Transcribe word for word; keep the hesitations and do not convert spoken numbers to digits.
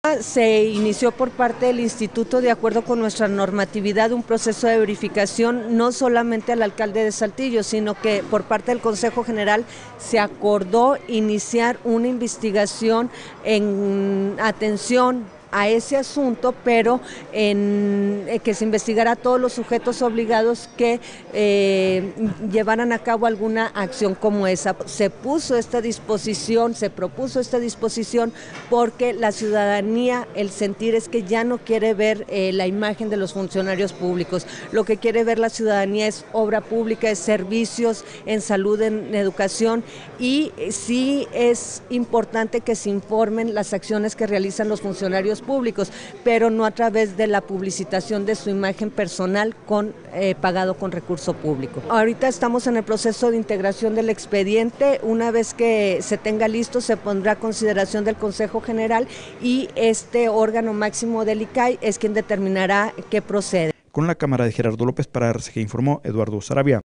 Se inició por parte del Instituto, de acuerdo con nuestra normatividad, un proceso de verificación no solamente al alcalde de Saltillo, sino que por parte del Consejo General se acordó iniciar una investigación en atención a ese asunto, pero en eh, que se investigara a todos los sujetos obligados que eh, llevaran a cabo alguna acción como esa. Se puso esta disposición, se propuso esta disposición porque la ciudadanía, el sentir es que ya no quiere ver eh, la imagen de los funcionarios públicos. Lo que quiere ver la ciudadanía es obra pública, es servicios en salud, en educación, y sí es importante que se informen las acciones que realizan los funcionarios públicos, pero no a través de la publicitación de su imagen personal con eh, pagado con recurso público. Ahorita estamos en el proceso de integración del expediente. Una vez que se tenga listo, se pondrá a consideración del Consejo General y este órgano máximo del I C A I es quien determinará qué procede. Con la cámara de Gerardo López para R C G informó Eduardo Saravia.